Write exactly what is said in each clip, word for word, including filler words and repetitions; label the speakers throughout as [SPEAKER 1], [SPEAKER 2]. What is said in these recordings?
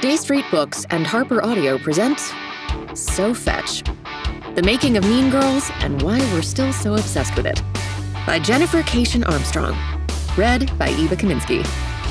[SPEAKER 1] Day Street Books and Harper Audio present So Fetch, The Making of Mean Girls and Why We're Still So Obsessed with It, by Jennifer Keishin Armstrong, read by Eva Kaminsky.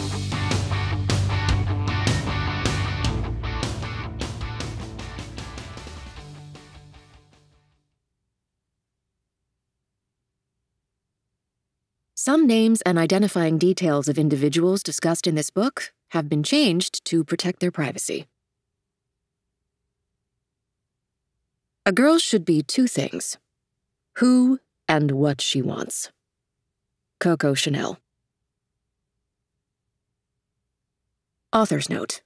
[SPEAKER 1] Some names and identifying details of individuals discussed in this book have been changed to protect their privacy. A girl should be two things: who and what she wants. Coco Chanel. Author's note.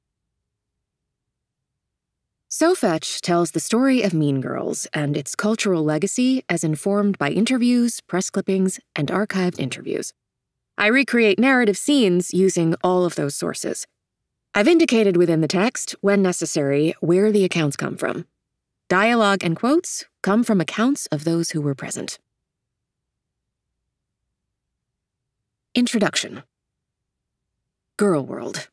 [SPEAKER 1] So Fetch tells the story of Mean Girls and its cultural legacy as informed by interviews, press clippings, and archived interviews. I recreate narrative scenes using all of those sources. I've indicated within the text, when necessary, where the accounts come from. Dialogue and quotes come from accounts of those who were present. Introduction. Girl World.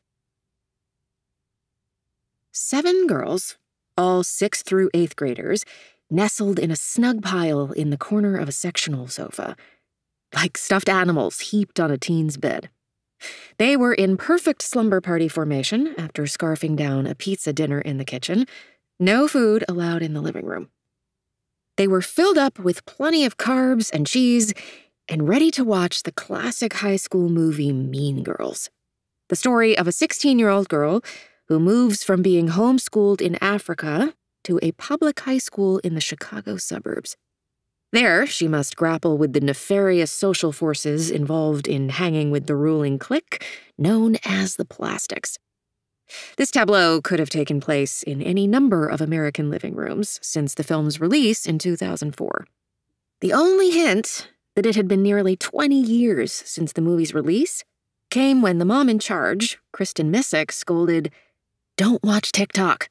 [SPEAKER 1] Seven girls, all sixth through eighth graders, nestled in a snug pile in the corner of a sectional sofa, like stuffed animals heaped on a teen's bed. They were in perfect slumber party formation after scarfing down a pizza dinner in the kitchen. No food allowed in the living room. They were filled up with plenty of carbs and cheese and ready to watch the classic high school movie Mean Girls, the story of a sixteen-year-old girl who moves from being homeschooled in Africa to a public high school in the Chicago suburbs. There, she must grapple with the nefarious social forces involved in hanging with the ruling clique known as the Plastics. This tableau could have taken place in any number of American living rooms since the film's release in two thousand four. The only hint that it had been nearly twenty years since the movie's release came when the mom in charge, Kristen Missick, scolded, "Don't watch TikTok."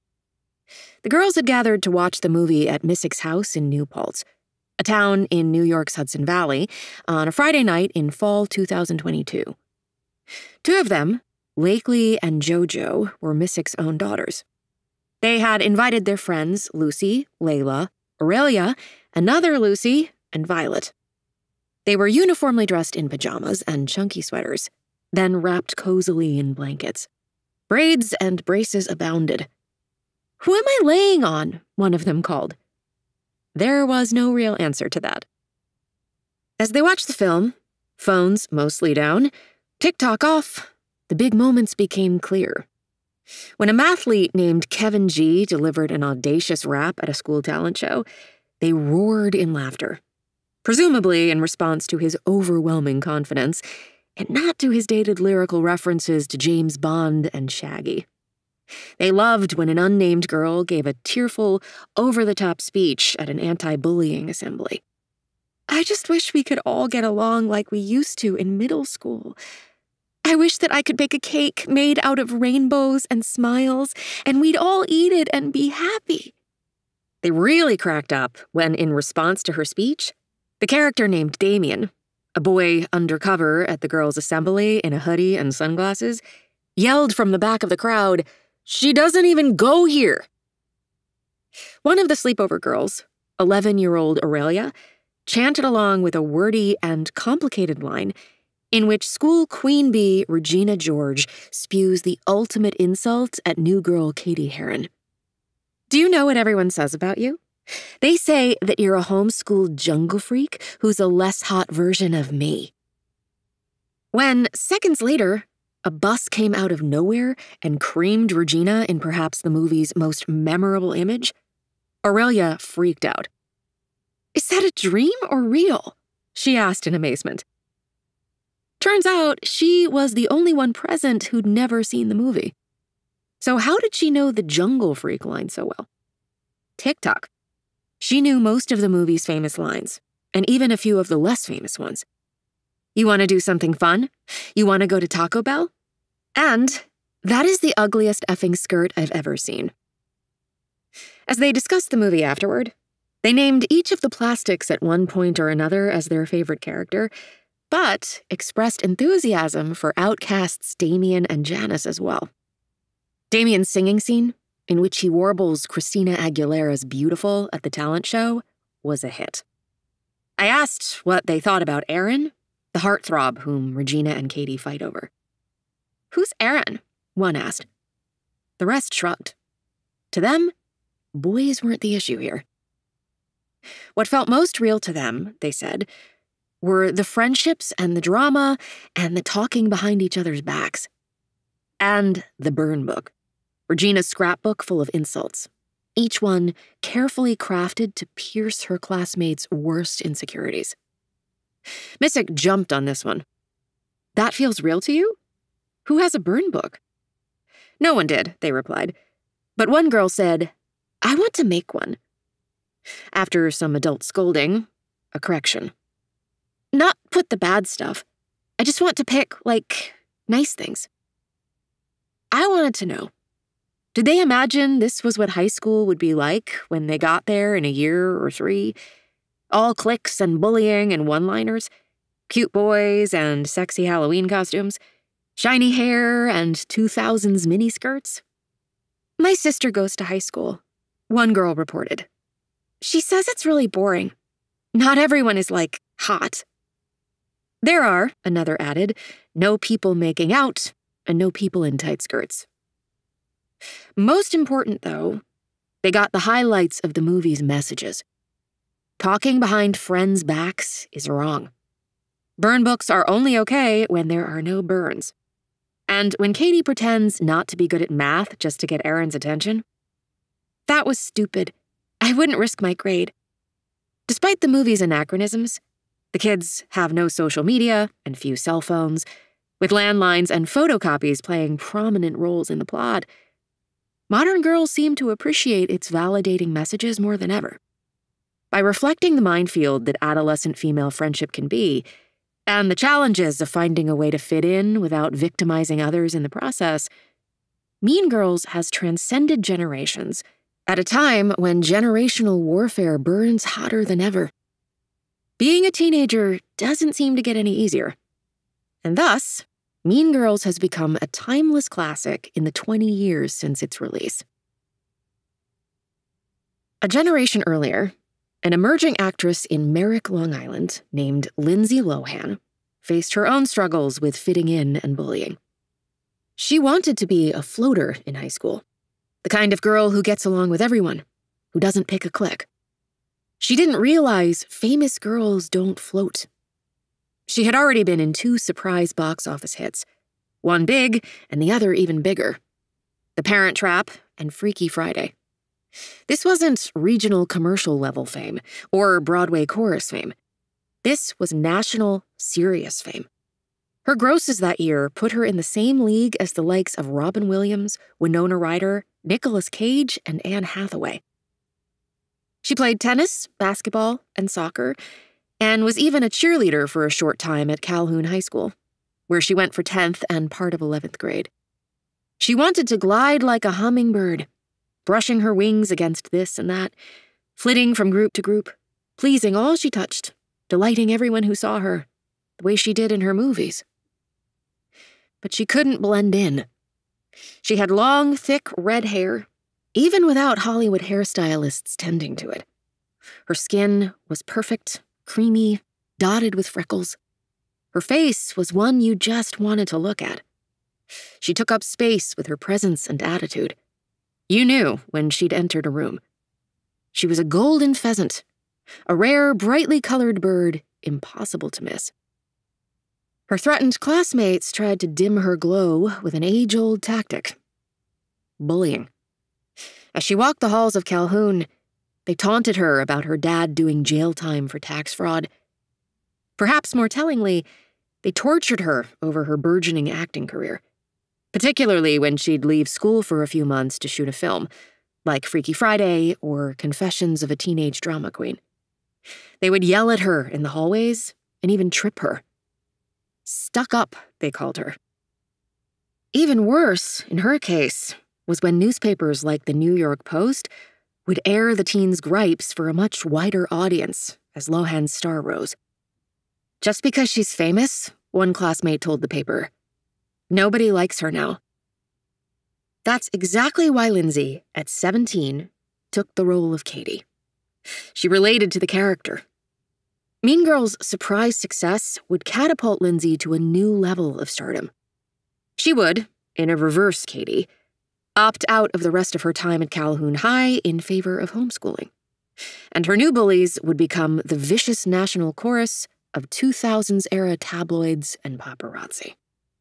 [SPEAKER 1] The girls had gathered to watch the movie at Missick's house in New Paltz, a town in New York's Hudson Valley, on a Friday night in fall two thousand twenty-two. Two of them, Lakely and JoJo, were Missick's own daughters. They had invited their friends Lucy, Layla, Aurelia, another Lucy, and Violet. They were uniformly dressed in pajamas and chunky sweaters, then wrapped cozily in blankets. Braids and braces abounded. "Who am I laying on?" one of them called. There was no real answer to that. As they watched the film, phones mostly down, TikTok off, the big moments became clear. When a mathlete named Kevin G delivered an audacious rap at a school talent show, they roared in laughter, presumably in response to his overwhelming confidence, and not to his dated lyrical references to James Bond and Shaggy. They loved when an unnamed girl gave a tearful, over-the-top speech at an anti-bullying assembly. "I just wish we could all get along like we used to in middle school. I wish that I could bake a cake made out of rainbows and smiles, and we'd all eat it and be happy." They really cracked up when, in response to her speech, the character named Damien, a boy undercover at the girls' assembly in a hoodie and sunglasses, yelled from the back of the crowd, "She doesn't even go here!" One of the sleepover girls, eleven-year-old Aurelia, chanted along with a wordy and complicated line in which school queen bee Regina George spews the ultimate insult at new girl Katie Heron. "Do you know what everyone says about you? They say that you're a homeschooled jungle freak who's a less hot version of me." When, seconds later, a bus came out of nowhere and creamed Regina in perhaps the movie's most memorable image, Aurelia freaked out. "Is that a dream or real?" she asked in amazement. Turns out she was the only one present who'd never seen the movie. So how did she know the jungle freak line so well? TikTok. She knew most of the movie's famous lines, and even a few of the less famous ones. "You want to do something fun? You want to go to Taco Bell?" And, "That is the ugliest effing skirt I've ever seen." As they discussed the movie afterward, they named each of the Plastics at one point or another as their favorite character, but expressed enthusiasm for outcasts Damien and Janice as well. Damien's singing scene, in which he warbles Christina Aguilera's Beautiful at the talent show, was a hit. I asked what they thought about Aaron, the heartthrob whom Regina and Katie fight over. "Who's Aaron?" one asked. The rest shrugged. To them, boys weren't the issue here. What felt most real to them, they said, were the friendships and the drama and the talking behind each other's backs. And the burn book, Regina's scrapbook full of insults, each one carefully crafted to pierce her classmates' worst insecurities. Missick jumped on this one. "That feels real to you? Who has a burn book?" No one did, they replied. But one girl said, "I want to make one." After some adult scolding, a correction. "Not put the bad stuff. I just want to pick, like, nice things." I wanted to know, did they imagine this was what high school would be like when they got there in a year or three? All cliques and bullying and one-liners, cute boys and sexy Halloween costumes, shiny hair and two thousands miniskirts? "My sister goes to high school," one girl reported. "She says it's really boring. Not everyone is, like, hot." "There are," another added, "no people making out and no people in tight skirts." Most important, though, they got the highlights of the movie's messages. Talking behind friends' backs is wrong. Burn books are only okay when there are no burns. And when Katie pretends not to be good at math just to get Aaron's attention, that was stupid. I wouldn't risk my grade. Despite the movie's anachronisms, the kids have no social media and few cell phones, with landlines and photocopies playing prominent roles in the plot. Modern girls seem to appreciate its validating messages more than ever. By reflecting the minefield that adolescent female friendship can be, and the challenges of finding a way to fit in without victimizing others in the process, Mean Girls has transcended generations at a time when generational warfare burns hotter than ever. Being a teenager doesn't seem to get any easier. And thus, Mean Girls has become a timeless classic in the twenty years since its release. A generation earlier, an emerging actress in Merrick, Long Island, named Lindsay Lohan, faced her own struggles with fitting in and bullying. She wanted to be a floater in high school, the kind of girl who gets along with everyone, who doesn't pick a clique. She didn't realize famous girls don't float. She had already been in two surprise box office hits, one big and the other even bigger, The Parent Trap and Freaky Friday. This wasn't regional commercial level fame or Broadway chorus fame. This was national, serious fame. Her grosses that year put her in the same league as the likes of Robin Williams, Winona Ryder, Nicolas Cage, and Anne Hathaway. She played tennis, basketball, and soccer, and was even a cheerleader for a short time at Calhoun High School, where she went for tenth and part of eleventh grade. She wanted to glide like a hummingbird, brushing her wings against this and that, flitting from group to group, pleasing all she touched, delighting everyone who saw her, the way she did in her movies. But she couldn't blend in. She had long, thick red hair, even without Hollywood hairstylists tending to it. Her skin was perfect, creamy, dotted with freckles. Her face was one you just wanted to look at. She took up space with her presence and attitude. You knew when she'd entered a room. She was a golden pheasant, a rare, brightly colored bird, impossible to miss. Her threatened classmates tried to dim her glow with an age-old tactic: bullying. As she walked the halls of Calhoun, they taunted her about her dad doing jail time for tax fraud. Perhaps more tellingly, they tortured her over her burgeoning acting career, particularly when she'd leave school for a few months to shoot a film, like Freaky Friday or Confessions of a Teenage Drama Queen. They would yell at her in the hallways and even trip her. Stuck up, they called her. Even worse, in her case, was when newspapers like the New York Post would air the teen's gripes for a much wider audience as Lohan's star rose. Just because she's famous, one classmate told the paper, nobody likes her now. That's exactly why Lindsay, at seventeen, took the role of Katie. She related to the character. Mean Girls' surprise success would catapult Lindsay to a new level of stardom. She would, in a reverse Katie, opt out of the rest of her time at Calhoun High in favor of homeschooling. And her new bullies would become the vicious national chorus of two thousands-era tabloids and paparazzi.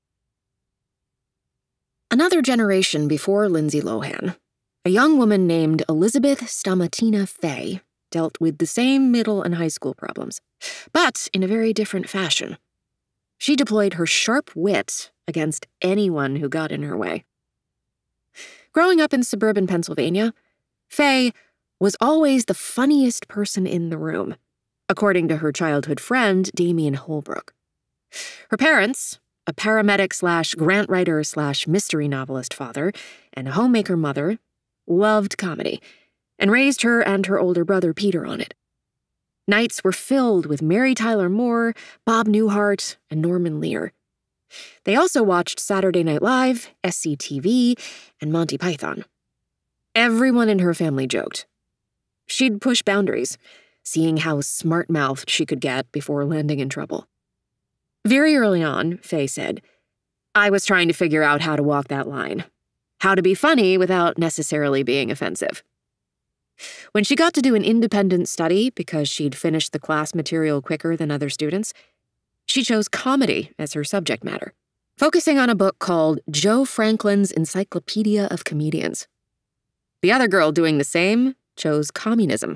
[SPEAKER 1] Another generation before Lindsay Lohan, a young woman named Elizabeth Stamatina Fay dealt with the same middle and high school problems, but in a very different fashion. She deployed her sharp wit against anyone who got in her way. Growing up in suburban Pennsylvania, Fay was always the funniest person in the room, according to her childhood friend, Damian Holbrook. Her parents, a paramedic slash grant writer slash mystery novelist father and a homemaker mother, loved comedy and raised her and her older brother Peter on it. Nights were filled with Mary Tyler Moore, Bob Newhart, and Norman Lear. They also watched Saturday Night Live, S C T V, and Monty Python. Everyone in her family joked. She'd push boundaries, seeing how smart-mouthed she could get before landing in trouble. Very early on, Fay said, "I was trying to figure out how to walk that line, how to be funny without necessarily being offensive." When she got to do an independent study because she'd finished the class material quicker than other students, she chose comedy as her subject matter, focusing on a book called Joe Franklin's Encyclopedia of Comedians. The other girl doing the same chose communism.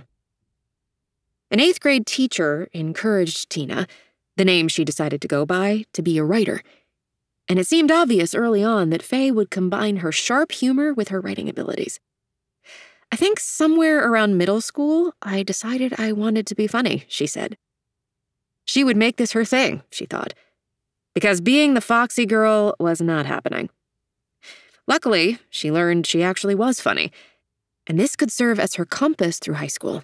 [SPEAKER 1] An eighth grade teacher encouraged Tina, the name she decided to go by, to be a writer. And it seemed obvious early on that Fay would combine her sharp humor with her writing abilities. "I think somewhere around middle school, I decided I wanted to be funny," she said. She would make this her thing, she thought, because being the foxy girl was not happening. Luckily, she learned she actually was funny, and this could serve as her compass through high school.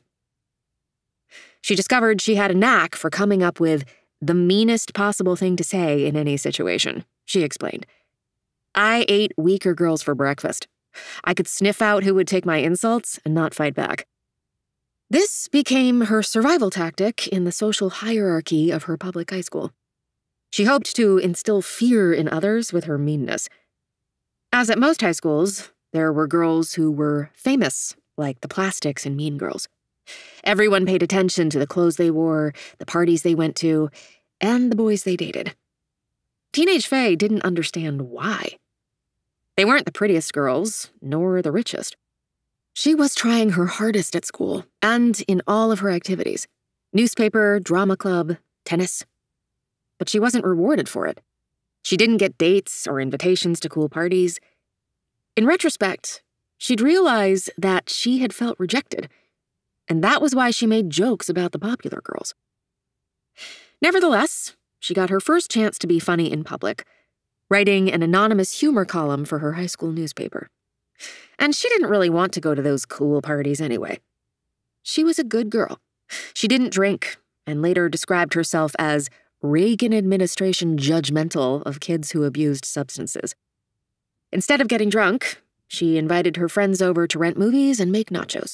[SPEAKER 1] She discovered she had a knack for coming up with the meanest possible thing to say in any situation, she explained. "I ate weaker girls for breakfast. I could sniff out who would take my insults and not fight back." This became her survival tactic in the social hierarchy of her public high school. She hoped to instill fear in others with her meanness. As at most high schools, there were girls who were famous, like the Plastics in Mean Girls. Everyone paid attention to the clothes they wore, the parties they went to, and the boys they dated. Teenage Fay didn't understand why. They weren't the prettiest girls, nor the richest. She was trying her hardest at school and in all of her activities: newspaper, drama club, tennis. But she wasn't rewarded for it. She didn't get dates or invitations to cool parties. In retrospect, she'd realize that she had felt rejected, and that was why she made jokes about the popular girls. Nevertheless, she got her first chance to be funny in public, writing an anonymous humor column for her high school newspaper. And she didn't really want to go to those cool parties anyway. She was a good girl. She didn't drink, and later described herself as Reagan administration judgmental of kids who abused substances. Instead of getting drunk, she invited her friends over to rent movies and make nachos.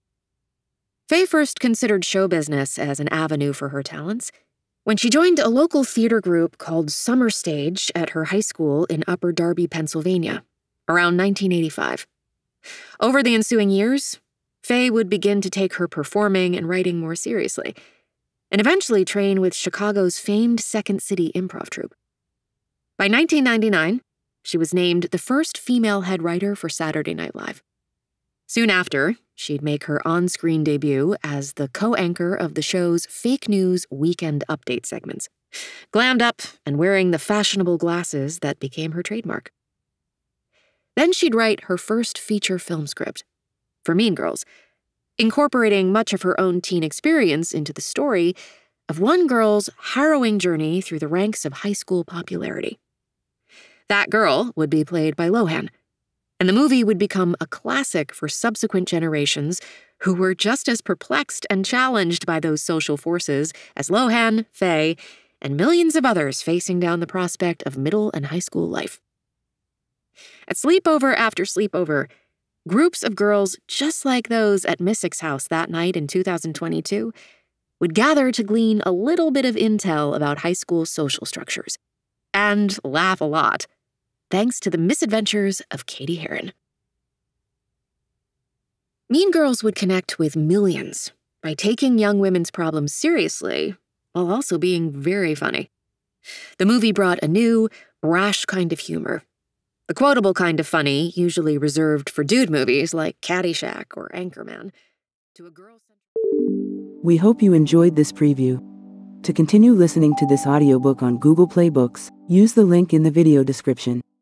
[SPEAKER 1] Fay first considered show business as an avenue for her talents when she joined a local theater group called Summer Stage at her high school in Upper Darby, Pennsylvania, around nineteen eighty-five. Over the ensuing years, Fay would begin to take her performing and writing more seriously, and eventually train with Chicago's famed Second City improv troupe. By nineteen ninety-nine, she was named the first female head writer for Saturday Night Live. Soon after, she'd make her on-screen debut as the co-anchor of the show's fake news weekend update segments, glammed up and wearing the fashionable glasses that became her trademark. Then she'd write her first feature film script, for Mean Girls, incorporating much of her own teen experience into the story of one girl's harrowing journey through the ranks of high school popularity. That girl would be played by Lohan, and the movie would become a classic for subsequent generations who were just as perplexed and challenged by those social forces as Lohan, Fay, and millions of others facing down the prospect of middle and high school life. At sleepover after sleepover, groups of girls just like those at Missick's house that night in two thousand twenty-two would gather to glean a little bit of intel about high school social structures and laugh a lot, thanks to the misadventures of Katie Heron. Mean Girls would connect with millions by taking young women's problems seriously while also being very funny. The movie brought a new, brash kind of humor. The quotable kind of funny, usually reserved for dude movies like Caddyshack or Anchorman, to a girl.
[SPEAKER 2] We hope you enjoyed this preview. To continue listening to this audiobook on Google Play Books, use the link in the video description.